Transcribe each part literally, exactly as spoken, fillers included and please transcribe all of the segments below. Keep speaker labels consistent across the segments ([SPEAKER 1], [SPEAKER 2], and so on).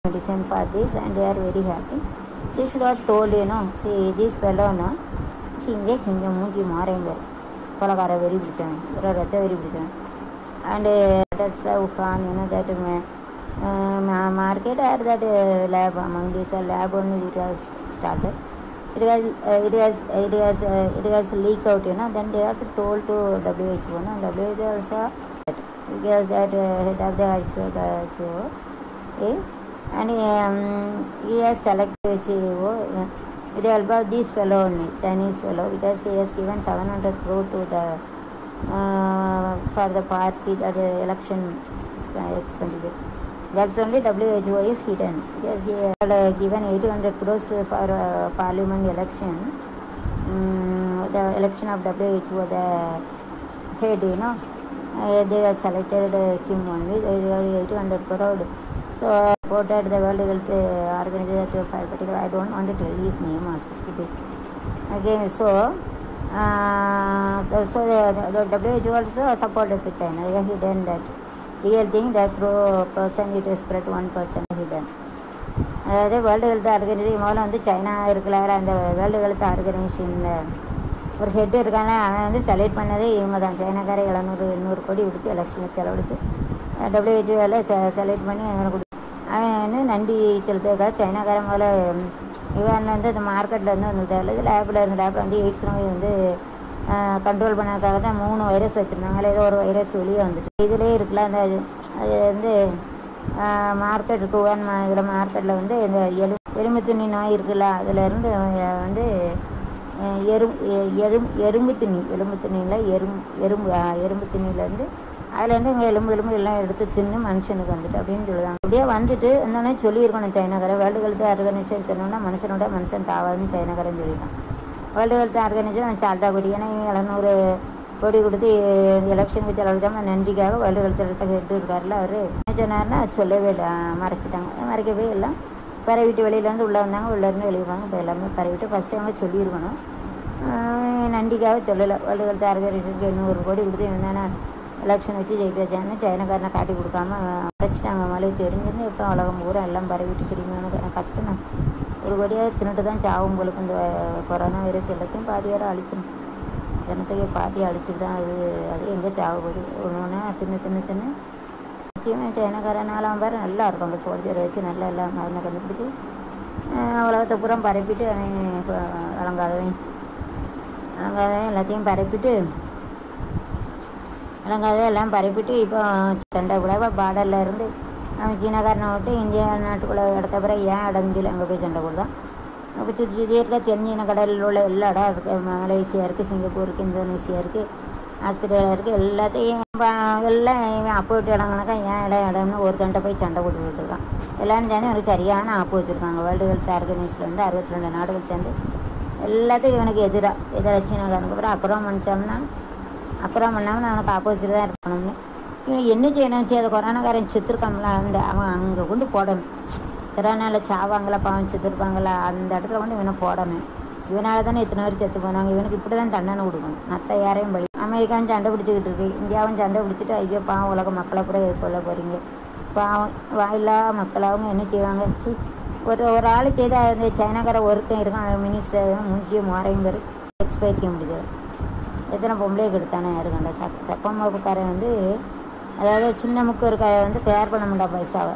[SPEAKER 1] medicine for this and they are very happy. They should have told, you know, see this fellow, no, hinge hinge munji marenga. Kolakara very britain, Rata very britain. And uh, that's how Khan, you know, that uh, market at that uh, lab among this uh, lab only it has started. It has, uh, it has, it has, uh, it has leak out, you know. Then they have to told to W H O, no, W H O also because that uh, head of the H O, eh? And um, he has selected H O with the help of this fellow only, Chinese fellow, because he has given seven hundred crore to the uh, for the party that the election expenditure. That's only W H O is hidden because he had uh, given eight hundred crores to for uh, parliament election. Um, the election of W H O, the head, you know, uh, they have selected uh, him only. They have eight hundred crore. So reported the World Health Organization to file particular. I don't want to tell his name also stupid. Okay, so uh, the, so the, the W H O also supported to China. They have hidden that real thing that through person it is spread one person hidden. அதாவது world health organisation முதல்ல வந்து China இருக்கல அந்த world health ஆர்கனைசேஷனில் ஒரு head இருக்காங்க. அவன் வந்து select பண்ணதே இவங்க தான். சைனாக்கார எழுநூறு எண்ணூறு கோடி கொடுத்து எலெக்ஷனில் செலவழித்து டபிள்யூஹெச்ஓவில் செ செலக்ட் பண்ணி அவனை கொடு அவன் வந்து நன்றி செலுத்துறதுக்காக சைனாக்காரன் முதல்ல இவன் வந்து அந்த மார்க்கெட்டில் வந்து வந்து தேவையில்ல லேபில் இருந்த லேபில் வந்து எய்ட்ஸ் நோய் வந்து கண்ட்ரோல் பண்ணதுக்காக தான் மூணு வைரஸ் வச்சுருந்தாங்க. அதில் ஏதோ ஒரு வைரஸ் வெளியே வந்துட்டு இதிலே இருக்குல்ல அந்த அது வந்து மார்க்கெட் இருக்கு உகான் இதில் மார்க்கெட்டில் வந்து இந்த எலு எலும்பு துணி நோய் இருக்குல்ல அதில் இருந்து வந்து எறும் எறும் எறும்பு துணி எலும்பு துணியில் எறும் எறும்பு எறும்பு துணியிலேருந்து அதுலேருந்து இவங்க எலும்பு எலும்பு எல்லாம் எடுத்து தின்னு மனுஷனுக்கு வந்துட்டு அப்படின்னு சொல்லுவாங்க. அப்படியே வந்துட்டு என்னன்னே சொல்லியிருக்கணும் சைனாக்காரன். வேர்ல்டு ஹெல்த் ஆர்கனைசேஷன் சொன்னோன்னா மனுஷனோட மனுஷன் தாவாதுன்னு சைனாக்காரன் சொல்லியிருக்கான். வேர்ல்டு ஹெல்த் ஆர்கனைசேஷன் சால்ட்டா கோடி ஏன்னா எழுநூறு கோடி கொடுத்து எலெக்ஷனுக்கு செலவழித்தாமல் நன்றிக்காக வேர்ல்டு ஹெல்த் ஹெட் இருக்காருல்ல அவர் என்ன சொன்னார்னா சொல்லவே இல்லை, மறைச்சிட்டாங்க. மறைக்கவே இல்லை. பரவிட்டு வெளியிலேருந்து உள்ளே வந்தாங்க, உள்ளேருந்து வெளியே வாங்க இப்போ எல்லாமே பரவிட்டு ஃபஸ்ட்டு அவங்க சொல்லியிருக்கணும். நன்றிக்காக சொல்லலை. வேர்ல்டு ஹெல்த் ஆர்கனைசேஷனுக்கு எண்ணூறு கோடி கொடுத்து இருந்தானே எலெக்ஷன் வச்சு ஜெயிக்க வச்சாங்கன்னு சைனாக்காரனை காட்டி கொடுக்காம மறைச்சிட்டாங்க. மழை தெரிஞ்சிருந்து இப்போ உலகம் பூரா எல்லாம் பரவிட்டு கிருமியான கஷ்டம் தான். ஒரு கோடியாக தின்னுட்டு தான் சாவும் போலுக்கு இந்த கொரோனா வைரஸ் எல்லாத்தையும் பாதியாரம் அழிச்சிடும். ஜனத்தையே பாதி அழிச்சிட்டு தான் அது அது எங்கே சாவ போகுது. ஒன்று ஒன்றா தின்னு தின்னு தின்னு நிச்சயமாக சைனாக்காரனாலாம் பாரு நல்லா இருக்கும். அந்த சோல்ஜரை வச்சு நல்லா எல்லாம் மருந்தை கண்டுபிடிச்சி உலகத்தை பூரா பரப்பிட்டு அவன் வழங்காதவன் வழங்காதவன் எல்லாத்தையும் பரப்பிட்டு வழங்காதவன் எல்லாம் பரப்பிட்டு இப்போ சண்டை கூட பார்டரில் இருந்து அவன் சீனாக்காரனை விட்டு இந்தியா நாட்டுக்குள்ளே இடத்த பிறகு ஏன் இடம் முடியல அங்கே போய் சண்டை கொடுத்தான். அப்போ சுற்றி சுற்றி இருக்க தென்சீன கடலில் உள்ள எல்லா இடம் இருக்குது. மலேசியா இருக்குது, சிங்கப்பூர் இருக்குது, இந்தோனேஷியா இருக்குது, ஆஸ்திரேலியா இருக்குது. எல்லாத்தையும் எல்லாம் இவன் அப்போ விட்டு இடங்கனாக்கா ஏன் இடம் இடம்னு ஒரு தண்டை போய் சண்டை போட்டுக்கிட்டு இருக்கான். எல்லாரும் சேர்ந்து ஒரு சரியான ஆப்பு வச்சுருக்காங்க. வேர்ல்டு ஹெல்த் ஆர்கனைசேஷன் வந்து அறுபத்தி ரெண்டு நாடுகள் சேர்ந்து எல்லாத்தையும் இவனுக்கு எதிராக எதிராக சீனாக்காரனுக்கு அப்புறம் அப்புறம் பண்ணிட்டோம்னா அப்புறம் பண்ணாமல் அவனுக்கு ஆப்போசிட் தான் இருக்கணும்னு இவன் என்ன செய்யணும். சரி அந்த கொரோனாக்காரன் செத்துருக்காங்களா அந்த அவன் அங்கே கொண்டு போடணும். கொரோனாவில் சாவாங்களா பாவம் செத்துருப்பாங்களா அந்த இடத்துல கொண்டு இவனை போடணும். இவனால் தானே எத்தனை பேர் செத்து போனாங்க. இவனுக்கு இப்படி தான் தண்டனை கொடுக்கணும். மற்ற யாரையும் படி அமெரிக்காவும் சண்டை பிடிச்சிக்கிட்டு இருக்கு, இந்தியாவும் சண்டை பிடிச்சிட்டு ஐயோ பாவம் உலக மக்களை கூட எதிர்கொள்ள போகிறீங்க பாவம் வாயில்லா மக்களாகவும் என்ன செய்வாங்க. சி ஒரு ஒரு ஆள் செய்த அந்த சைனாக்கார ஒருத்தன் இருக்கான். அவன் மினிஸ்டர் மூஞ்சியும் மாறையும் பேர் எக்ஸ்பைத்தியம் முடிச்சது. எத்தனை பொம்பளைக்கு எடுத்தானே யாருக்கண்ட சப் சப்பம்மாப்புக்காரன் வந்து அதாவது சின்ன முக்கு இருக்க வந்து கேர் பண்ண மாட்டா பைசாவை.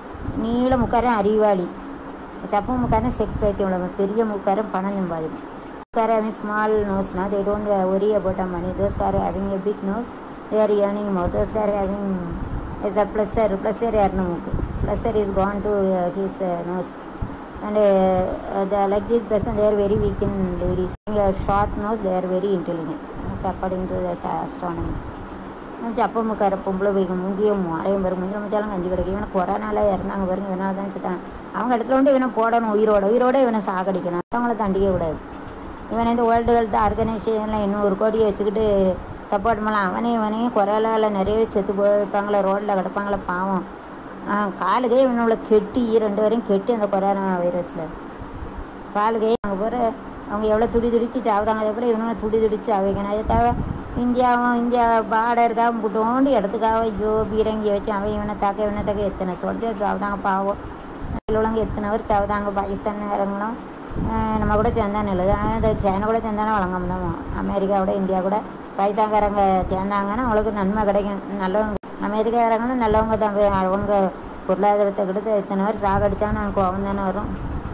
[SPEAKER 1] நீள முக்காரன் அறிவாளி, சப்ப முக்காரன் செக்ஸ் பைத்தியம் உள்ளவன், பெரிய முக்காரன் பணம் சம்பாதிக்கும். முக்கார ஹேவிங் ஸ்மால் நோஸ்னா they don't worry about a money. Those car having a big nose they are earning more. Those car having is a pleasure pleasure earn மூக்கு pleasure is gone to his nose and like this person they are very weak in ladies. Short nose they are very intelligent according to the astronomy. சப்பமுக்கார பொம்பளை போய்க்கு முந்தியும் அரையும் பாருங்க முந்திர முடிச்சாலும் கஞ்சி கிடைக்கும். இவனை கொரோனால இறந்தாங்க பாருங்க. இவனால தான் செத்தான். அவங்க இடத்துல வந்து இவனை போடணும் உயிரோட உயிரோட இவனை சாகடிக்கணும். அவங்கள தண்டிக்க கூடாது. இவனை இந்த வேர்ல்டு ஹெல்த் ஆர்கனைசேஷனில் இன்னொரு கோடியை வச்சுக்கிட்டு சப்போர்ட் பண்ணலாம். அவனே இவனையும் கொரோனாவில் நிறைய செத்து போயிருப்பாங்களே, ரோட்டில் கிடப்பாங்களே பாவம். காலுக்கே இவனோட கெட்டி ரெண்டு வரையும் கெட்டி அந்த கொரோனா வைரஸில் காலுக்கே அங்கே போகிற அவங்க எவ்வளோ துடி துடிச்சு சாவுதாங்க. அதே போல் இவனோட துடி துடிச்சு அவைக்கணும். அதுக்காக இந்தியாவும் இந்தியா பார்டருக்காக புட்டோண்டு இடத்துக்காக ஐயோ பீரங்கி வச்சு அவன் இவனை தாக்க இவனை தாக்க எத்தனை சோல்ஜர்ஸ் ஆகுதாங்க பாவம். உள்ளவங்க எத்தனை பேர் சாவுதாங்க. பாகிஸ்தான்காரங்களும் நம்ம கூட சேர்ந்தா நல்லது. அந்த சைனா கூட சேர்ந்தானே வழங்க முடியும். அமெரிக்காவோட இந்தியா கூட பாகிஸ்தான்காரங்க சேர்ந்தாங்கன்னா அவங்களுக்கு நன்மை கிடைக்கும். நல்லவங்க அமெரிக்காக்காரங்களும் நல்லவங்க தான். அவங்க பொருளாதாரத்தை கெடுத்து எத்தனை பேர் சாகடிச்சான்னு அவனுக்கு கோவம் தானே வரும்.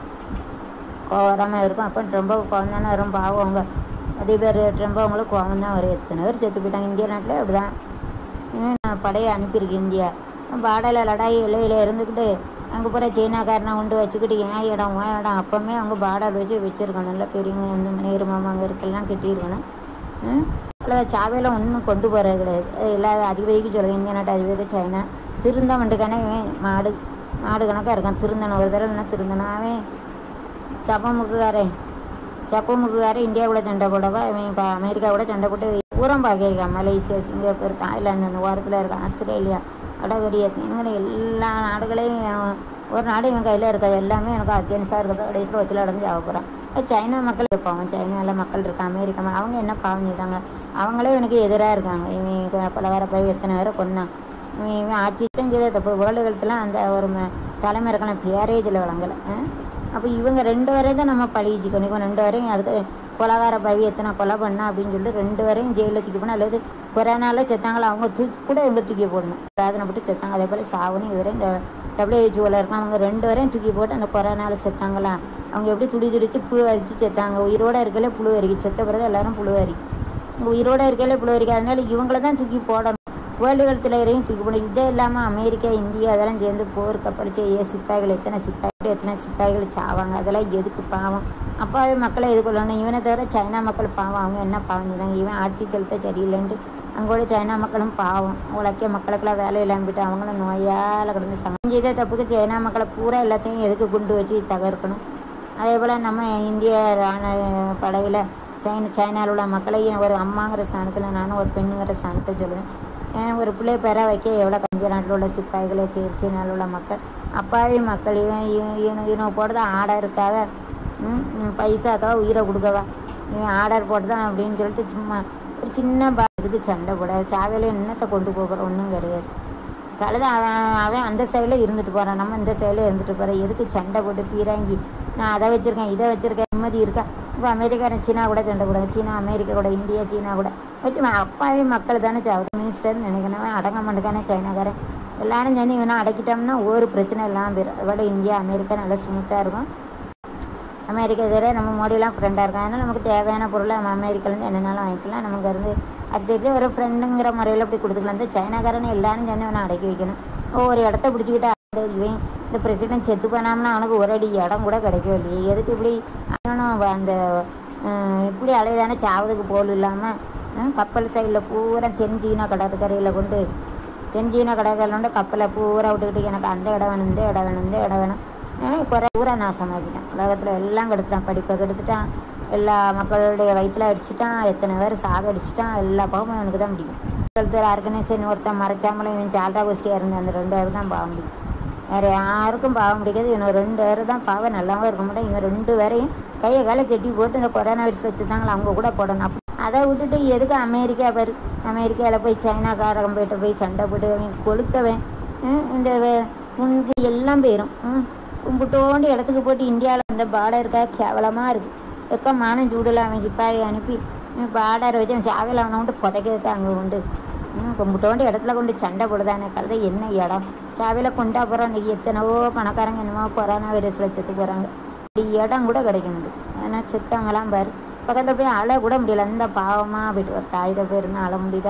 [SPEAKER 1] கோவம் வராமல் இருக்கும். அப்போ ரொம்ப கோவம் தானே வரும். பாவம் அவங்க அதே பேர் ரொம்ப அவங்களுக்கு கோவம் தான் வரும். எத்தனை பேர் செத்து போயிட்டாங்க. இந்தியா நாட்டில் அப்படி தான். இன்னும் படையை அனுப்பியிருக்கு இந்தியா. பாடலை லடாய் எல்லையில் இருந்துக்கிட்டு அங்கே பூரா சீனாக்காரனை கொண்டு வச்சுக்கிட்டு ஏன் இடம் ஏன் இடம் அப்போவுமே அவங்க பாடல் வச்சு வச்சுருக்கணும். நல்லா பெரியவங்க இந்த நேரு மாமா அங்கே இருக்கலாம் கட்டியிருக்கணும். அவ்வளோ சாவையில் ஒன்றும் கொண்டு போகிறது கிடையாது. இல்லாத அதிபதிக்கு சொல்லுங்கள். இந்திய நாட்டு அதிபதிக்கு சைனா திருந்த வந்துக்கானே இவன் மாடு மாடு கணக்காக இருக்கான். திருந்தணும் ஒரு தடவை என்ன திருந்தணும். அவன் சப்பமுக்குக்காரன் சப்பமுக்குக்காரன் இந்தியா கூட சண்டை போடவா இவன் இப்போ அமெரிக்கா கூட சண்டை போட்டு ஊரம் பார்க்க மலேசியா சிங்கப்பூர் தாய்லாந்து அந்த ஓரத்தில் இருக்கான். ஆஸ்திரேலியா வடகொரியா இவங்க எல்லா நாடுகளையும் ஒரு நாடு இவன் கையில் இருக்காது. எல்லாமே எனக்கு அகேன்ஸ்டாக இருக்கிற கடைசியில் வச்சுல அடைஞ்சு ஆக போகிறான். சைனா மக்கள் இருப்பாங்க. சைனாவில் மக்கள் இருக்காங்க. அமெரிக்கா அவங்க என்ன பாவம் செய்தாங்க. அவங்களே எனக்கு எதிராக இருக்காங்க. இவன் பல வேற போய் எத்தனை பேரை கொன்னான். இவன் இவன் ஆட்சி தான் செய்த தப்பு. வேர்ல்டு ஹெல்த்லாம் அந்த ஒரு தலைமை இருக்கலாம் பேரேஜில் வழங்கலை. அப்போ இவங்க ரெண்டு வரையும் தான் நம்ம பழிச்சிக்கணும். இவன் ரெண்டு வரையும் அதுக்கு கொலகார பவி எத்தனை கொலை பண்ணா அப்படின்னு சொல்லிட்டு ரெண்டு வரையும் ஜெயிலில் தூக்கி போனால் அல்லது கொரோனாவில் செத்தாங்களோ அவங்க தூக்கி கூட இவங்க தூக்கி போடணும். வேதனை போட்டு செத்தாங்க. அதே போல் சாவணும் இவரையும் இந்த டபிள்யூஹெச்ஓவில் இருக்காங்க. அவங்க ரெண்டு வரையும் தூக்கி போட்டு அந்த கொரோனாவில் செத்தாங்களா அவங்க எப்படி துடி துடிச்சு புழு அரிச்சு செத்தாங்க. உயிரோடு இருக்கல புழு அரிக்கு செத்த பிறகு எல்லாரும் புழு அரி உயிரோடு இருக்கல புழு அரிக்கு. அதனால இவங்கள தான் தூக்கி போடணும். வேர்ல்டு ஹெல்த்தில் வரையும் தூக்கி போடணும். இதே இல்லாமல் அமெரிக்கா இந்தியா அதெல்லாம் சேர்ந்து போர் கப்படிச்சு ஏ சிப்பாய்கள் எத்தனை சிப்பாய்கள் எத்தனை சிப்பாய்கள் சாவாங்க. அதெல்லாம் எதுக்கு பாவம். அப்பாவே மக்களை எதிர்கொள்ளணும். இவனை தவிர சைனா மக்கள் பாவம். அவங்க என்ன பாவம் செய்தாங்க. இவன் ஆட்சி செலுத்த சரியில்லைன்ட்டு அங்கோட சைனா மக்களும் பாவம். உழைக்க மக்களுக்கெல்லாம் வேலை இல்லாமல் போயிட்டு அவங்களும் நோயால் கிடந்துச்சாங்க. செய்த தப்புக்கு சைனா மக்களை பூரா எல்லாத்தையும் எதுக்கு குண்டு வச்சு தகர்க்கணும். அதே போல் நம்ம இந்திய ராணுவ படையில் சைனா சைனாவில் உள்ள மக்களையும் ஒரு அம்மாங்கிற ஸ்தானத்தில் நானும் ஒரு பெண்ணுங்கிற ஸ்தானத்தை சொல்லுவேன். ஒரு பிள்ளை பெற வைக்க எவ்வளோ கஞ்ச நாட்டில் உள்ள சிப்பாய்களை சேர்ச்சி நாளில் உள்ள மக்கள் அப்பாவி மக்கள் இவன் இவன் இவன் போடுறது ஆர்டருக்காக பைசாக்காக உயிரை கொடுக்கவா இவன் ஆர்டர் போட்டு தான் அப்படின்னு சொல்லிட்டு சும்மா ஒரு சின்ன பாத்துக்கு சண்டை போட சாவையில் என்னத்தை கொண்டு போகிற ஒன்றும் கிடையாது. கழுத அவன் அவன் அந்த சைடில் இருந்துட்டு போகிறான். நம்ம இந்த சைடில் இருந்துட்டு போகிறோம். எதுக்கு சண்டை போட்டு பீராங்கி நான் அதை வச்சுருக்கேன் இதை வச்சுருக்கேன் நிம்மதி இருக்கா. இப்போ அமெரிக்காரன் சீனா கூட சண்டை போடுங்க. சீனா அமெரிக்கா கூட இந்தியா சீனா கூட வச்சு அப்பாவே மக்கள் தானே சாவுது. மினிஸ்டர்னு நினைக்கணும் அடங்க மாட்டேக்கானே சைனாக்காரன். எல்லாரும் சேர்ந்து இவனை அடக்கிட்டோம்னா ஒரு பிரச்சனை இல்லாமல் போயிடும். அதோட இந்தியா அமெரிக்கா நல்லா ஸ்மூத்தாக இருக்கும். அமெரிக்கா தவிர நம்ம மோடியெலாம் ஃப்ரெண்டாக இருக்கும். அதனால் நமக்கு தேவையான பொருளை நம்ம அமெரிக்காலேருந்து என்னென்னாலும் வாங்கிக்கலாம். நமக்கு இருந்து அரிசி ஒரு ஃப்ரெண்டுங்கிற முறையில் அப்படி கொடுத்துக்கலாம். இந்த சைனாக்காரனை எல்லாரும் சேர்ந்து இவனை அடக்கி வைக்கணும். ஒவ்வொரு இடத்த பிடிச்சிக்கிட்டா இவன் இந்த பிரசிடென்ட் செத்து போனாம்னா அவனுக்கு ஒரு அடி இடம் கூட கிடைக்கவே இல்லையே. எதுக்கு இப்படி அவனும் அந்த இப்படி அலையதானே சாவதுக்கு போல் இல்லாமல் கப்பல் சைடில் பூரா தென்சீனா கடற்கரையில் கொண்டு தென்சீனா கடற்கரையில் கப்பலை பூரா விட்டுக்கிட்டு எனக்கு அந்த இடம் வேணும் இந்த இடம் வேணும் இந்த இடம் வேணும் குறை பூரா நாசமாக்கிட்டான். உலகத்தில் எல்லாம் கெடுத்துட்டான். படிப்பை கெடுத்துட்டான். எல்லா மக்களுடைய வயிற்றுல அடிச்சுட்டான். எத்தனை பேர் சாக அடிச்சுட்டான். எல்லா பாவமும் எனக்கு தான் பிடிக்கும். ஒருத்தர் ஆர்கனைசேஷன் ஒருத்தன் மறைச்சாமலும் இவன் சால்ரா கோஷ்டியாக இருந்தேன். அந்த ரெண்டு பேர் தான் பாவம் பிடிக்கும். வேறு யாருக்கும் பாவம் பிடிக்காது. இவன் ரெண்டு பேர் தான் பாவம் நல்லாவும் இருக்க மாட்டேன். இவன் ரெண்டு பேரையும் கையை காலை கெட்டி போட்டு இந்த கொரோனா வைரஸ் வச்சுருந்தாங்களா அவங்க கூட போடணும். அப்படி அதை விட்டுட்டு எதுக்கு அமெரிக்கா பேர் அமெரிக்காவில் போய் சைனாக்காரகம் போய்ட்டு போய் சண்டை போட்டு அவன் கொளுத்தவன் இந்த முன்பு எல்லாம் போயிடும். கும்பிட்டோண்டு இடத்துக்கு போட்டு இந்தியாவில் அந்த பார்டருக்கா கேவலமாக இருக்குது. வெக்கமான சூடில் அவன் சிப்பாயை அனுப்பி பார்டரை வச்சு அவன் சாவையில் அவனை கொண்டு புதைக்கிறதுக்கு அங்கே கொண்டு கும்பிட்டோண்டு இடத்துல கொண்டு சண்டை போடுதானே கழுத என்ன இடம் சாவையில் கொண்டா போகிறோம். இன்றைக்கி எத்தனைவோ பணக்காரங்க என்னமோ கொரோனா வைரஸில் செத்து போகிறாங்க. அப்படி இடம் கூட கிடைக்கணுது. அதனால் செத்தவங்களாம் பாரு பக்கத்தில் போய் அழ கூட முடியல. அந்த பாவமாக போய்ட்டு ஒரு தாய் தான் போயிருந்தா அழ முடியுதா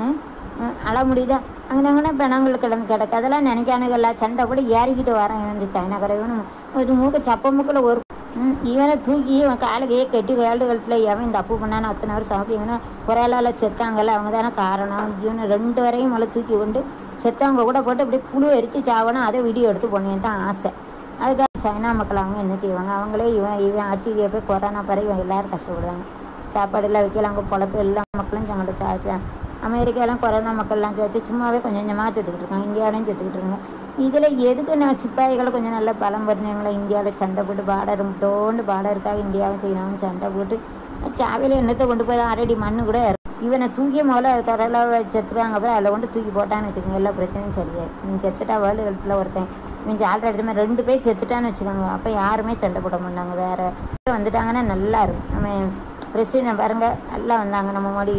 [SPEAKER 1] அழ முடியுதா. அங்கே அங்கே பெணங்களுக்கு கிடந்து கிடக்கு. அதெல்லாம் நினைக்கானுங்கல்ல. சண்டை கூட ஏறிக்கிட்டு வரேன். இவன் இந்த சைனாக்கார இவனு ஒரு மூக்க சப்ப மூக்கில் ஒரு இவனை தூக்கி இவன் காலுக்கையே கட்டி வேல்டு கழுத்தில் எவன் இந்த அப்பு பண்ணான்னு அத்தனை வருஷம் சமைக்க இவனை குறையால செத்தாங்கல்ல அவங்க தானே காரணம். இவனை ரெண்டு வரையும் மேலே தூக்கி கொண்டு செத்தவங்க கூட போட்டு அப்படியே புழு எரித்து சாவணும். அதை வீடியோ எடுத்து போனேன் தான் ஆசை. அதுக்காக சைனா மக்கள் அவங்க என்ன செய்வாங்க. அவங்களே இவன் இவன் ஆட்சிக்கு போய் கொரோனா பிறகு இவன் எல்லோரும் கஷ்டப்படுவாங்க. சாப்பாடு எல்லாம் வைக்கல. அவங்க பொழப்பு எல்லா மக்களும் தங்கள்ட்ட சாச்சா அமெரிக்காலாம் கொரோனா மக்கள்லாம் சேர்த்து சும்மாவே கொஞ்சம் கொஞ்சமாக செத்துக்கிட்டு இருக்காங்க. இந்தியாவிலையும் செத்துக்கிட்டு இருக்காங்க. இதில் எதுக்கு நான் சிப்பாய்களை கொஞ்சம் நல்ல பலம் பறிஞ்சவங்களை இந்தியாவில் சண்டை போட்டு பாடர் டோண்டு பாடம் இருக்கா இந்தியாவும் சைனாவும் சண்டை போட்டு சாவையில் எண்ணத்தை கொண்டு போய் அரடி மண்ணு கூட இவனை தூக்கி முதல்ல கடலில் செத்துருவாங்க. அப்புறம் அதில் கொண்டு தூக்கி போட்டான்னு வச்சுக்கோங்க எல்லா பிரச்சனையும் சரியாயிடும். நீ செத்துட்டா வேர்ல்டு ஹெல்த்தில் ஒருத்தன் மிஞ்சி ஆல்ரெடி அடிச்ச மாதிரி ரெண்டு பேர் செத்துட்டான்னு வச்சுக்கோங்க, அப்போ யாருமே சண்டை போட மாட்டாங்க. வேறு வந்துட்டாங்கன்னா நல்லா இருக்கும். நம்ம பிரசிடென்ட் பாருங்க நல்லா வந்தாங்க, நம்ம மோடி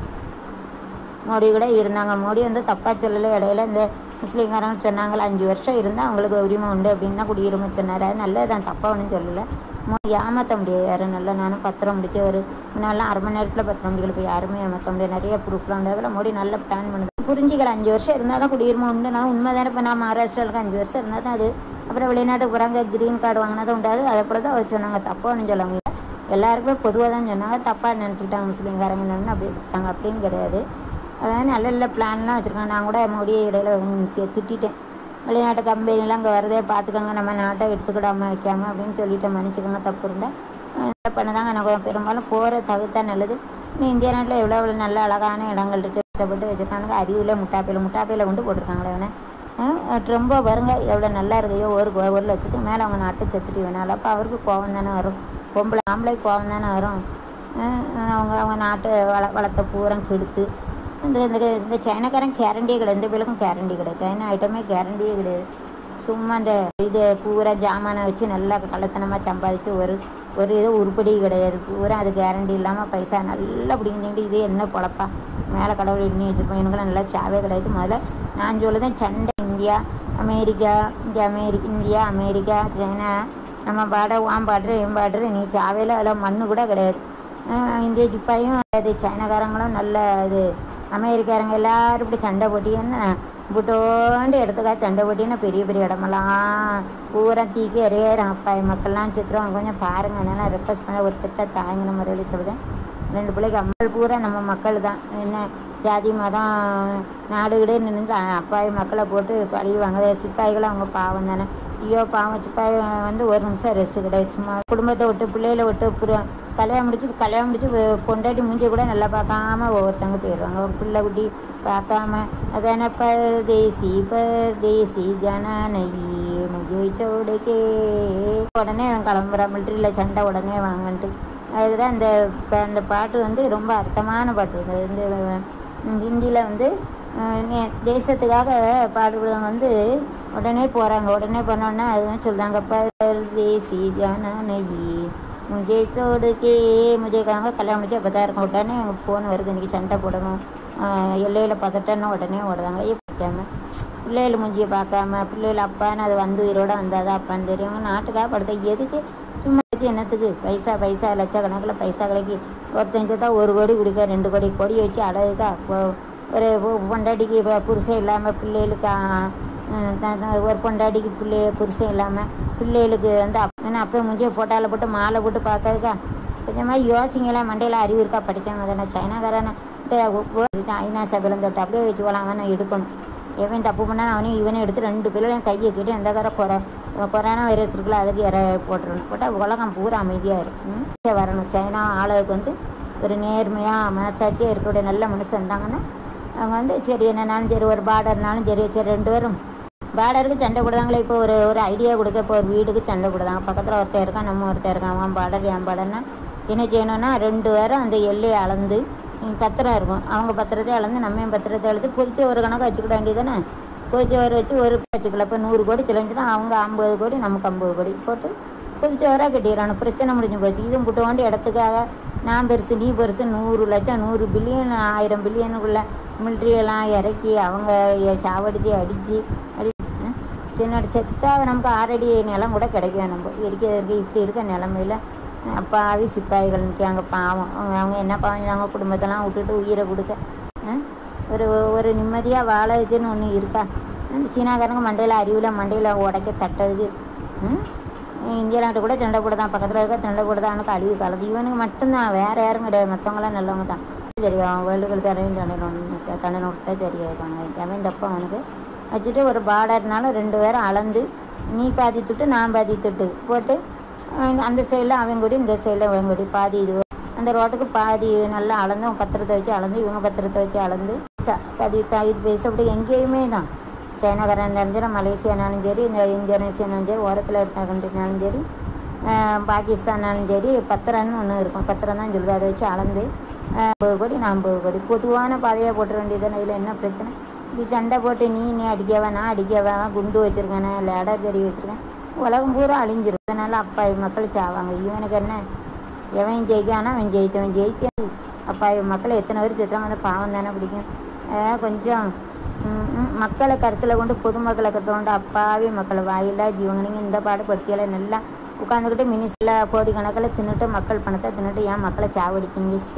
[SPEAKER 1] மோடி கூட இருந்தாங்க. மோடி வந்து தப்பாக சொல்லலை. இடையில இந்த முஸ்லீம்காரங்க சொன்னாங்களே அஞ்சு வருஷம் இருந்தால் அவங்களுக்கு உரிமை உண்டு அப்படின்னு தான் குடியுரிமை சொன்னார். அது நல்லது தான், தப்பாக ஒன்றும் சொல்லலை. மோடி ஏமாற்ற முடியாது யாரும். நல்லா நானும் பத்திரம் முடிச்சு ஒரு முன்னாலாம் அரை மணி நேரத்தில் பத்திரம் முடிக்கல, இப்போ யாருமே ஏமாற்ற முடியாது. நிறைய ப்ரூஃப்லாம் உண்டு. அதில் மோடி நல்ல பிளான் பண்ணுது. புரிஞ்சுக்கிறேன், அஞ்சு வருஷம் இருந்தால் தான் குடியுரிமை உண்டு. நான் உண்மை தானே. இப்போ நான் மகாராஷ்டிராவுக்கு அஞ்சு வருஷம் இருந்தால் தான் அது. அப்புறம் வெளிநாட்டுக்கு போகிறாங்க, க்ரீன் கார்டு வாங்கினா தான் உண்டாது. அதை போல தான் அவர் சொன்னாங்க. தப்பாக ஒன்றும் சொல்லுவாங்க. எல்லாருக்குமே பொதுவாக தான் சொன்னாங்க. தப்பாக நினச்சிக்கிட்டாங்க முஸ்லீம்காரங்க என்னன்னு அப்படி எடுத்துட்டாங்க. அப்படின்னு கிடையாது. அதாவது நல்ல நல்ல பிளான்லாம் வச்சுருக்காங்க. நான் கூட மோடியை இடையில திட்டிட்டேன். வெளிநாட்டு கம்பெனிலாம் அங்கே வரதே பார்த்துக்கோங்க, நம்ம நாட்டை எடுத்துக்கிடாமல் வைக்காமல் அப்படின்னு சொல்லிட்டு மன்னிச்சுக்கோங்க, தப்பு இருந்தால் பண்ணதாங்க. எனக்கு பெரும்பாலும் போகிற தகுத்தா நல்லது. இன்னும் இந்தியா நாட்டில் எவ்வளோ எவ்வளோ நல்ல அழகான இடங்கள் இருக்குது, கஷ்டப்பட்டு வச்சுருக்காங்க. அறிவில் முட்டாப்பையில் முட்டாப்பையில் கொண்டு போட்டிருக்காங்களே வேணா ரொம்ப வருங்க, எவ்வளோ நல்லா இருக்கையோ ஒரு ஒரு லட்சத்துக்கு மேலே அவங்க நாட்டை செத்துட்டு வேணாலும். அப்போ அவருக்கு கோவம் தானே வரும். பொம்பளை ஆம்பளை கோவம் தானே வரும். அவங்க அவங்க நாட்டு வள வளர்த்த பூரம் கெடுத்து இந்த இந்த சைனாக்காரன் கேரண்டியே கிடையாது. எந்த பேருக்கும் கேரண்டி கிடையாது. சைனா ஐட்டமே கேரண்டியே கிடையாது. சும்மா இந்த இது பூரா ஜாமானை வச்சு நல்லா கள்ளத்தனமாக சம்பாதிச்சு ஒரு ஒரு இது உருப்படி கிடையாது. பூரா அது கேரண்டி இல்லாமல் பைசா நல்லா பிடிங்கிட்டு இது என்ன பொழப்பா மேலே கடவுள் எண்ணி வச்சுருப்போம். எனக்குலாம் நல்லா சாவே கிடையாது. முதல்ல நான் சொல்லுதேன், சண்டை இந்தியா அமெரிக்கா, இந்த அமெரிக்கா இந்தியா அமெரிக்கா சைனா நம்ம பாட வாம் பாடுற என் பாடுற நீ சாவையில் அதில் மண்ணு கூட கிடையாது. இந்திய சிப்பாயும் அது சைனாக்காரங்களும் நல்ல இது அமெரிக்காரங்க எல்லோரும் இப்படி சண்டை போட்டின்னு புட்டோண்டு இடத்துக்கா சண்டை போட்டின்னா பெரிய பெரிய இடமெல்லாம் பூரா தீக்கி எறியாயிரம் அப்பாய் மக்கள்லாம் சித்திரம் கொஞ்சம் பாருங்கள். என்னென்னா ரெக்வஸ்ட் பண்ண ஒரு பெத்த தாங்கின முறையில் சொல்லுதேன். ரெண்டு பிள்ளைக்கு அம்மல் பூரா நம்ம மக்கள் தான். என்ன ஜாதி மதம் நாடு கிடே நின்று அப்பாய் மக்களை போட்டு பழிவாங்க. சிப்பாய்களும் அவங்க பாவம் தானே. ஐயோ பாவம், சிப்பாய் வந்து ஒரு நிமிஷம் ரெஸ்ட்டு கிடையாது. சும்மா குடும்பத்தை விட்டு பிள்ளைகளை விட்டு புரிய கல்யாணம் முடிச்சு கல்யாணம் முடிச்சு பொண்டாட்டி முடிஞ்ச கூட நல்லா பார்க்காம ஒவ்வொருத்தவங்க போயிடுவாங்க. பிள்ளை குட்டி பார்க்காம அதான பரதேசி பரதேசி ஜனநகி முஜே சோடுக்கே உடனே கிளம்புறா மிலிட்ரியில் சண்டை உடனே வாங்கன்ட்டு. அதுக்கு தான் இந்த அந்த பாட்டு வந்து ரொம்ப அர்த்தமான பாட்டு. இந்த ஹிந்தியில் வந்து தேசத்துக்காக பாடுறவங்க வந்து உடனே போகிறாங்க. உடனே போனோன்னா அதுதான் சொல்கிறாங்க, பரதேசி ஜனநகி முஜே சோடுக்கே முஜேக்காங்க கல்யாணம் முடிச்சு அப்போ தான் இருக்கும். உடனே எங்கள் ஃபோன் வருது, இன்றைக்கி சண்டை போடணும் எல்லையில் பார்த்துட்டேன்னா உடனே ஓடுறாங்க. பார்க்காம பிள்ளைகள் முஞ்சியை பார்க்காம பிள்ளைகள் அப்பான்னு அது வந்து உயிரோட வந்தால் தான் அப்பான்னு தெரியும். நாட்டுக்காக படுத்த எதுக்கு சும்மா வச்சு என்னத்துக்கு பைசா பைசா லட்சக்கணக்கில் பைசா கிடைக்கி ஒருத்தஞ்ச தான் ஒரு கோடி குடிக்க ரெண்டு கோடி கொடி வச்சு அழகுக்கா ஒரு பொண்டாட்டிக்கு புருஷன் இல்லாமல் பிள்ளைகளுக்கு ஒரு பொண்டாட்டிக்கு பிள்ளை புருஷன் இல்லாமல் பிள்ளைகளுக்கு வந்து ஏன்னா அப்போ முஞ்சிய ஃபோட்டோவில் போட்டு மாலை போட்டு பார்க்கறதுக்கா கொஞ்சமாக யோசிங்களாம் மண்டையில் அறிவு இருக்கா படித்தாங்க. அதை நான் சைனாக்காரனை ஐநா சபையில் இந்த அப்படியே வச்சு போகலாம் அவனை எடுக்கணும். எவன் தப்பு பண்ணால் அவனையும் இவனையும் எடுத்து ரெண்டு பேரும் கையை கேட்டு எந்த கார கொரை கொரோனா வைரஸ் இருக்குல்ல அதுக்கு இற போட்டுருணும். போட்டால் உலகம் பூரா அமைதியாக இருக்கும் வரணும். சைனா ஆளுக்கு வந்து ஒரு நேர்மையாக மனசாட்சியாக இருக்கக்கூடிய நல்ல மனுஷன் இருந்தாங்கன்னா அவங்க வந்து சரி என்னன்னாலும் சரி ஒரு பார்டர்னாலும் சரி சரி ரெண்டு பேரும் பார்டருக்கு சண்டை போடுதாங்களே. இப்போ ஒரு ஒரு ஐடியா கொடுக்க இப்போ ஒரு வீட்டுக்கு சண்டை போடுதாங்க. பக்கத்தில் ஒருத்தர் இருக்கான், நம்ம ஒருத்தர் இருக்கான். அவன் பார்டர் என் பார்டர்னா என்ன செய்யணும்னா ரெண்டு பேரும் அந்த எல்லையை அளந்து பத்திரம் இருக்கும். அவங்க பத்திரத்தை அளந்து நம்ம பத்திரத்தை எழுதி பொதிச்ச ஒரு கணக்கு வச்சுக்கிட வேண்டியதானே. பொதிச்சவரை வச்சு ஒரு வச்சுக்கல. இப்போ நூறு கோடி செலவுச்சுன்னா அவங்க ஐம்பது கோடி நமக்கு ஐம்பது கோடி போட்டு பொதிச்சவராக கட்டிடுறானு பிரச்சனை முடிஞ்சு போச்சு. இதுவும் புட்ட வேண்டிய இடத்துக்காக நான் பெருசு நீ பெருசு நூறு லட்சம் நூறு பில்லியன் ஆயிரம் பில்லியனுக்குள்ள மிலிட்ரியெல்லாம் இறக்கி அவங்க சாவடிச்சு அடித்து அடி சின்ன செத்தா நமக்கு ஆறடி நிலம் கூட கிடைக்கும். நம்ம இருக்கிறதுக்கு இப்படி இருக்க நிலமையில் அப்பாவி சிப்பாய்கள் நிற்காங்க பாவம். அவங்க அவங்க என்ன பாவம் அவங்க குடும்பத்தெல்லாம் விட்டுட்டு உயிரை கொடுக்க ஒரு ஒரு நிம்மதியாக வாழறதுக்குன்னு ஒன்று இருக்கா. இந்த சீனாக்காரங்க மண்டையில் அறிவில் மண்டையில் உடைக்க தட்டதுக்கு இந்திய நாட்டு கூட சண்டை போடுதான். பக்கத்தில் இருக்க சண்டை போடுதான்னு அழிவு கலந்து இவனுக்கு மட்டும்தான், வேறு யாரும் கிடையாது. மற்றவங்களாம் நல்லவங்க தான். சரியா வேர்ல்டுகள் தரையும் சண்டை சண்டை நோட்டு தான் சரியாக இருப்பாங்க. அவன் தப்பா அவனுக்கு வச்சுட்டு ஒரு பார்டர்னால ரெண்டு பேரும் அளந்து நீ பாதி தொட்டு நான் பாதி தொட்டு போட்டு அந்த சைடில் அவன் கொடி இந்த சைடில் அவன் கொடி பாதி இது அந்த ரோட்டுக்கு பாதி நல்லா அளந்து அவங்க பத்திரத்தை வச்சு அளந்து இவங்க பத்திரத்தை வச்சு அளந்து பாதி பாதி பைசா அப்படி எங்கேயுமே தான். சைனாக்காரன் இருந்தாலும் மலேசியானாலும் சரி இந்த இந்தோனேஷியானாலும் சரி ஓரத்தில் இருக்கிற கண்ட்ரினாலும் சரி பாகிஸ்தானாலும் சரி பத்திரம்னு ஒன்று இருக்கும். பத்திரம் தான் சொல்லுது. அதை வச்சு அளந்து ஐம்பது கோடி நான் ஐம்பது கோடி பொதுவான பாதையாக போட்டுற வேண்டியதுதானே. இதில் என்ன பிரச்சனை? இது சண்டை போட்டு நீ நீ அடிக்கவா நான் அடிக்கவா குண்டு வச்சுருக்கேனே லேடர் கறி வச்சுருக்கேன் உலகம் பூரா அழிஞ்சிரும். அதனால் அப்பா மக்கள் சாவாங்க. இவனுக்கு என்ன எவன் ஜெயிக்கானா அவன் ஜெயிச்சவன் ஜெயிக்க அப்பா மக்கள் எத்தனை பேர் செத்துறாங்க அந்த பாவம் தானே பிடிக்கும். கொஞ்சம் மக்களை கருத்தில் கொண்டு பொதுமக்களை கருத்தில் கொண்டு அப்பாவே மக்களை வாயில்லா ஜீவங்கனிங்க இந்த பாடுபடுத்தியால நல்லா உட்காந்துக்கிட்டு மினிஸ்டில் கோடிக்கணக்கில் தின்னுட்டு மக்கள் பணத்தை தின்னுட்டு ஏன் மக்களை சாவடிக்கிங்கிச்சு.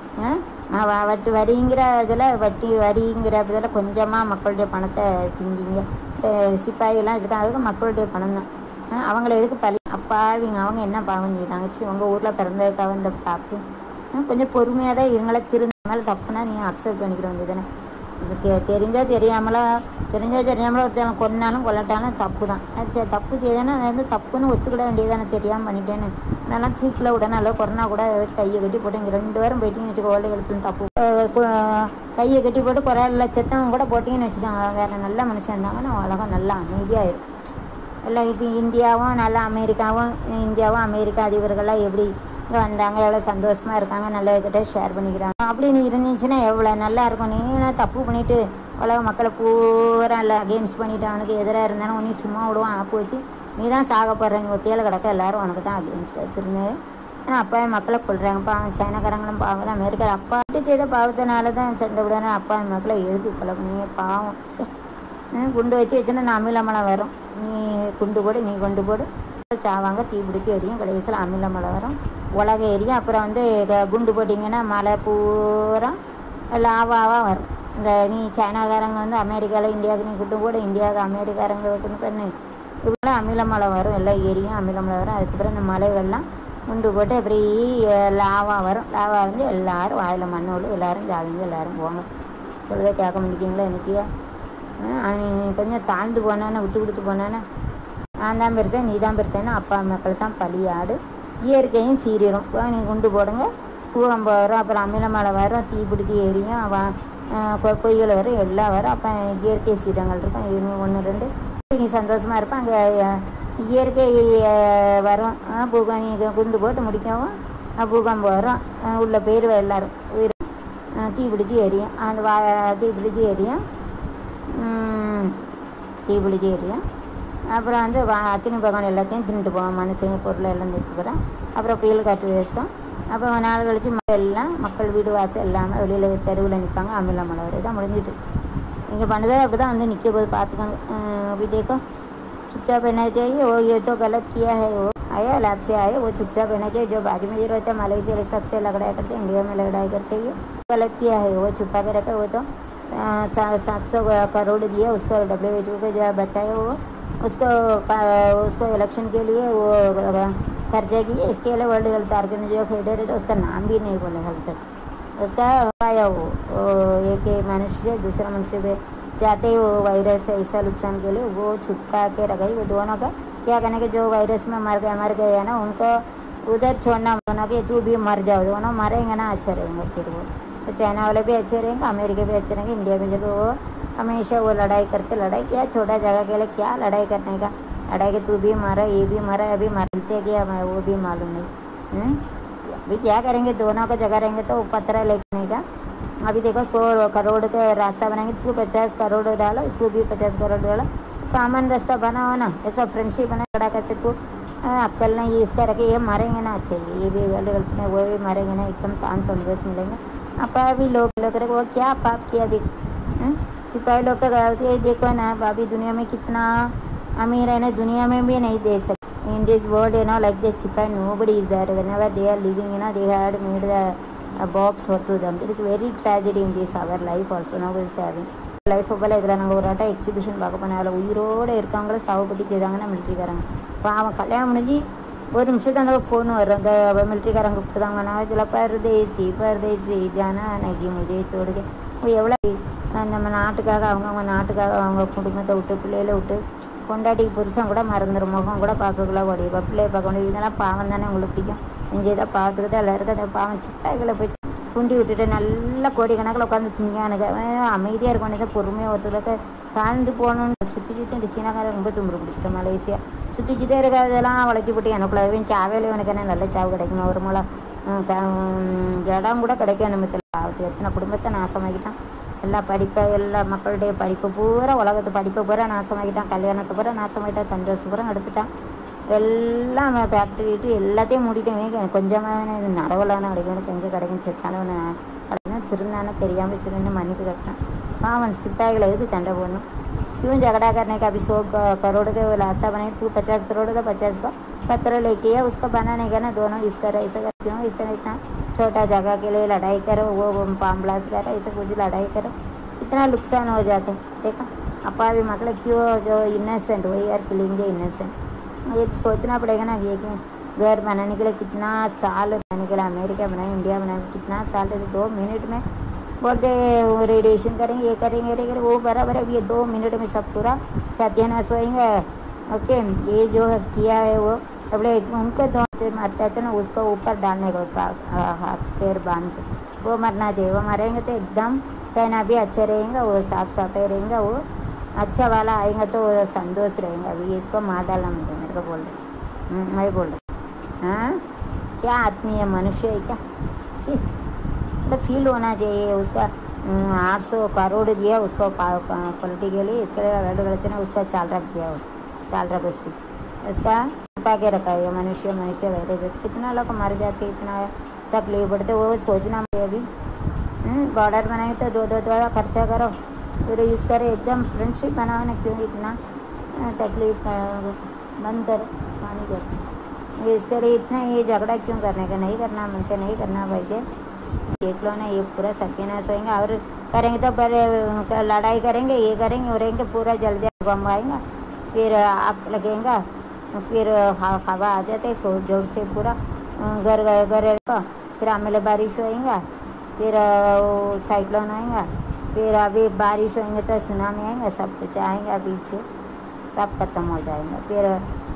[SPEAKER 1] வட்டி வரிங்கிற இதில் வட்டி வரிங்கிற இதில் கொஞ்சமாக மக்களுடைய பணத்தை திங்கிங்க. சிப்பாயெல்லாம் வச்சுருக்காங்க அதுக்கு மக்களுடைய பணம் தான். அவங்கள எதுக்கு பழி அப்பாவிங்க அவங்க என்ன பாவம் செய்தாங்கச்சு உங்கள் ஊரில் பிறந்ததுக்காக இந்த பாப்பு. கொஞ்சம் பொறுமையாக தான் இருங்கள திருந்த மேலே தப்புனா நீங்கள் அக்செப்ட் பண்ணிக்கிற வேண்டியது தானே. தெ தெரிஞ்சோ தெரியாமலோ தெரிஞ்சோ தெரியாமலோ ஒருத்தர் கொன்னாலும் கொல்லட்டாலும் தப்பு தான். சரி தப்பு செய்தானே அதை வந்து தப்புன்னு ஒத்துக்கிட வேண்டியதானே. தெரியாமல் பண்ணிட்டேன்னு அதெல்லாம் தூக்கில் விடணும். அல்ல கொரோனா கூட கையை கட்டி போட்டு இங்கே ரெண்டு பேரும் போயிட்டீங்கன்னு வச்சுக்கோ ஓல்டு கழுத்துல தப்பு கையை கட்டி போட்டு குறையில செத்தவங்க கூட போட்டிங்கன்னு வச்சுக்கோங்க. வேறு நல்ல மனுஷன் இருந்தாங்கன்னா உலகம் நல்லா அமைதியாகிடும். எல்லாம் இப்போ இந்தியாவும் நல்லா அமெரிக்காவும் இந்தியாவும் அமெரிக்கா அதிபர்கள்லாம் எப்படி இங்கே வந்தாங்க எவ்வளோ சந்தோஷமாக இருக்காங்க நல்லதுக்கிட்ட ஷேர் பண்ணிக்கிறாங்க அப்படின்னு இருந்துச்சுன்னா எவ்வளோ நல்லா இருக்கும். நீ தப்பு பண்ணிவிட்டு உலக மக்களை பூரா இல்லை அகெயின்ஸ்ட் பண்ணிவிட்டு அவனுக்கு எதிராக இருந்தாலும் உன்னை சும்மா விடுவான் ஆப்பு வச்சு நீ தான் சாகப்படுற நீ ஒத்தையில் கிடக்க எல்லோரும் உனக்கு தான் அகெயின்ஸ்ட் எடுத்துருந்தது. ஏன்னா அப்பா மக்களை கொள்கிறாங்க பாவம் சைனாக்காரங்களும் பாவம் தான் அமெரிக்கா அப்பாட்டு செய்த பாவத்தினால தான் சண்டை விடானே அப்பா மக்களை எதுக்கு கொலை பண்ணீங்க பாவம். சரி குண்டு வச்சு வச்சுன்னா நான் அமிலமலை வரும் நீ குண்டு போடு நீ கொண்டு போடு சாவாங்க தீப்பிடிச்சி எரியும் கடைசியில் அமிலமலை வரும் உலக எரியும். அப்புறம் வந்து குண்டு போட்டிங்கன்னா மழை பூரா லாவாவாக வரும். இந்த நீ சைனாக்காரங்க வந்து அமெரிக்காவில் இந்தியாவுக்கு நீ குண்டு போடு இந்தியாவுக்கு அமெரிக்காரங்க விட்டுன்னு பண்ணு இவ்வளோ அமிலமலை வரும் எல்லாம் எரியும் அமிலமலை வரும். அதுக்கப்புறம் இந்த மலைகள்லாம் குண்டு போட்டு அப்படி லாவா வரும். லாவா வந்து எல்லோரும் வாயில் மண் விழு எல்லோரும் ஜாவிங்க எல்லோரும் போங்க சொல்லுறதை கேட்க முடிக்கிங்களா என்னச்சியா. நீ கொஞ்சம் தாழ்ந்து போனானே விட்டு கொடுத்து போனானே நான் தான் பெருசா நீ தான் பெருசான்னு அப்பா மக்கள் தான் பலியாடு. இயற்கையும் சீரிடும். நீ குண்டு போடுங்க பூகம்பம் வரும் அப்புறம் அமிலமலை வரும் தீ பிடிச்சி எரியும் பொய்கள் வரும் எல்லாம் வரும். அப்போ இயற்கை சீரங்கள் இருக்கும் இது ஒன்று ரெண்டு நீ சந்தோஷமாக இருப்பேன். அங்கே இயற்கை வரும் பூகம் நீ குண்டு போட்டு முடிக்கவும் பூகம்பம் வரும் உள்ள போயிடுவா எல்லோரும் உயிர் தீ பிடிச்சி எரியும் அந்த வா தீ பிடிச்சி எரியும் தீ பிடிச்சி எரியும். அப்புறம் வந்து அக்கினி பகவான் எல்லாத்தையும் தின்னுட்டு போவோம் மனுஷங்க பொருளை எல்லாம் திட்டு போகிறோம். அப்புறம் புயல் காற்று வருஷம் அப்போ நாள் கழிச்சு எல்லாம் மக்கள் வீடு வாசல் எல்லாமே வெளியில் தெருவில் நிற்பாங்க அமிலமலை வரை தான் முடிஞ்சிட்டு இங்கே பண்ணுறதே அப்படி தான் வந்து நிற்க போது பார்த்துக்கோங்க. अभी देखो चुपचाप रहना चाहिए वो ये तो गलत किया है वो आया लाभ से आए वो चुपचाप रहना चाहिए. जो बाजू में जो रहता है मलेशिया सबसे लड़ाई करते हैं इंडिया में लड़ाई करते हैं गलत किया है वो छुपा के रखा वो तो सात सौ करोड़ दिया उसको डब्ल्यू एच ओ को जो बचाए वो उसको उसको इलेक्शन के लिए वो खर्चा किए. इसके लिए वर्ल्ड हेल्थ ऑर्गेनाइजेशन जो हेडर है तो उसका नाम भी नहीं बोले हेल्थ उसका आया वो एक मनुष्य दूसरा मनुष्य पे जाते ही वो वायरस ऐसा नुकसान के लिए वो छुपा के रखाई. वो दोनों का क्या कहने के जो वायरस में मर गए मर गए है ना उनको उधर छोड़ना बोना कि तू भी मर जाओ दोनों मरेंगे ना अच्छा रहेंगे. फिर वो तो चाइना वाले भी अच्छे रहेंगे अमेरिका भी अच्छे रहेंगे इंडिया में जब वो हमेशा वो लड़ाई करते लड़ाई क्या छोटा जगह के लिए क्या लड़ाई करने का लड़ाई के तू भी मारा ये भी मारा अभी मरते क्या मैं वो भी मालूम नहीं. अभी क्या करेंगे दोनों का जगह रहेंगे तो पत्थर लेने का. अभी देखो सौ करोड़ का रास्ता बनाएंगे तू पचास करोड़ डालो तू भी पचास करोड़ डालो कॉमन रास्ता बनाओ ना ऐसा फ्रेंडशिप बना खड़ा करते तू अक्कल नहीं ये इसका रखे ये मारेंगे ना अच्छे ये भी वर्ल्ड गर्ल्स में वो भी मारेंगे ना एकदम शांत संदेश मिलेंगे. अपा भी लोग लोग वो क्या पाप किया देख सिपाही लोग का देखो ना अभी दुनिया में कितना अमीर है ना दुनिया में भी नहीं दे सकते. In this world, you know, like this Japan, nobody is there. Whenever they are living, you know, they had made a, a box for to them. It is very tragedy in this our life also. Now is having life of like ஒரு atta exhibition பார்க்க போனால உயிரோடு இருக்கவங்கள சாவுபட்டி செய்தாங்கன்னா மிலிட்ரிக்காரங்க பாவம் கல்யாணம் முடிஞ்சு ஒரு நிமிஷத்துக்கு அந்த ஃபோன் வரும் அந்த மிலிட்ரிக்காரங்க கூப்பிட்டாங்கன்னா இதில் பர்தேசி பர்தேசி ஜானா நகி முஜே தோடுக்கு எவ்வளோ நம்ம நாட்டுக்காக அவங்கவுங்க நாட்டுக்காக அவங்க குடும்பத்தை விட்டு பிள்ளைகளை விட்டு கொண்டாட்டி புருஷன் கூட மறந்துடும் முகம் கூட பார்க்கக்குள்ள ஓடிப்பா பிள்ளையை பார்க்க முடியும் இதெல்லாம் பாவம் தானே உங்களுக்கு பிடிக்கும் நெஞ்சு தான் பார்த்துக்கு தான் எல்லாருக்கும் அந்த பாவம் சிப்பாய்களை போய் துண்டி விட்டுட்டு நல்லா கோடிக்கணக்கில் உட்காந்து திங்கானுங்க அமைதியாக இருக்க வேண்டியதான் பொறுமையாக ஒரு சிலருக்கு தாழ்ந்து போகணுன்னு சுற்றி சுற்றி இந்த சீனாக்காரர் ரொம்ப தும்புறு பிடிச்சிட்டோம் மலேசியா சுற்றி சுற்றி இருக்கிறதெல்லாம் வளைச்சி போட்டு எனக்குள்ள சாவையில் எனக்கு என்ன நல்ல சாவு கிடைக்கணும் ஒரு மூலம் இடம் கூட கிடைக்கும் நம்ம ஆகுது எத்தனை குடும்பத்தை நாசமாக்கிட்டான் ಎಲ್ಲ படிப்பு ಎಲ್ಲ மக்களுடைய படிப்பு பூரா உலகத்து படிப்பு பூரா நாசமாகிட்டான், கல்யாணத்தை பூரா நாசமாகிட்டான், சந்தோஷத்தை பூரா எடுத்துட்டான், எல்லாம் ஃபேக்ட்ரி விட்டு எல்லாத்தையும் மூடிட்டேன். கொஞ்சமாக நரவலான கிடைக்கும், எங்கே கிடைக்கும் செத்தாலும் கிடைக்கும், திருந்தானே தெரியாமல் சிறுன்னு மன்னிப்பு கேட்குறான். அவன் சிப்பாய்களை எதுக்கு சண்டை போடணும்? क्यों झगड़ा करने का? अभी सौ करोड़ के रास्ता बनाए, तू पचास करोड़ का पचास का पत्र लेके है, उसका बनाने का ना दोनों इस तरह ऐसा कर, क्यों इस तरह इतना छोटा जगह के लिए लड़ाई करो, वो पाम ब्लास्ट करो, ऐसा कुछ लड़ाई करो, कितना नुकसान हो जाते। देखा अपा भी मतलब क्यों जो इनोसेंट वही आर किलिंग इनोसेंट। ये तो सोचना पड़ेगा ना, ये कि घर बनाने के लिए कितना साल बनाने के लिए, अमेरिका बनाए, इंडिया बनाए, कितना साल है। दो मिनट में बोलते रेडिएशन करेंगे, ये करेंगे, ये करेंगे, वो बराबर है। ये दो मिनट में सब पूरा सत्यानाश होएंगे। ओके, ये जो किया है वो अपने उनको दो से मरता है ना, उसको ऊपर डालने का, उसका हाथ पैर बांध के वो मरना चाहिए। वो मरेंगे तो एकदम चाइना भी अच्छे रहेंगे, वो साफ सफाई रहेंगे, वो अच्छा वाला आएंगे तो वो संतोष रहेंगे। अभी इसको मार डालना मुझे, मेरे को बोल रहे, मैं बोल रही हाँ, क्या आदमी है, मनुष्य है क्या? सी तो फील होना चाहिए। उसका आठ सौ करोड़ दिया उसको पॉलिटी के लिए, इसके लिए रेड ने उसका चाल रख दिया, वो चाल रख उसकी उसका छुपा के रखा है। मनुष्य मनुष्य वैसे कितना लोग मर जाते, इतना तकलीफ पड़ते, वो सोचना अभी बॉर्डर बनाए तो दो दो दो खर्चा करो, फिर यूज़ करो, एकदम फ्रेंडशिप बनाओ ना, क्यों इतना तकलीफ बंद करो, पानी करो। इसके लिए इतना ये झगड़ा क्यों करने का? नहीं करना मुझसे, नहीं करना भाई के। देख लो ना, ये पूरा सत्यानाश होएंगे। और करेंगे तो पर लड़ाई करेंगे, ये करेंगे और रहेंगे, पूरा जल्दी बम आएगा, फिर आग लगेगा, फिर हवा आ जाते सो जोर से पूरा घर घर का, फिर आमेले बारिश होएगा, फिर साइक्लोन आएगा, फिर अभी बारिश होएंगे तो सुनामी आएंगे, सब कुछ आएंगे, अभी फिर सब खत्म हो जाएगा। फिर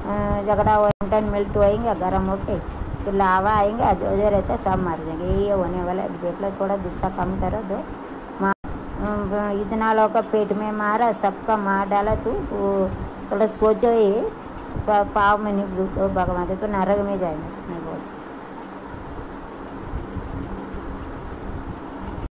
[SPEAKER 1] झगड़ा वाटन मिल्ट होएंगे गर्म होके, फिर लावा आएंगे, जो जो रहता है सब मर जाएंगे। ये होने वाला है। देख लो, थोड़ा गुस्सा कम करो, दो इतना लोग का पेट में मारा, सबका मार डाला, तू थोड़ा सोचो, ये पाव में नहीं तो भगवान तो नरक में जाएंगे।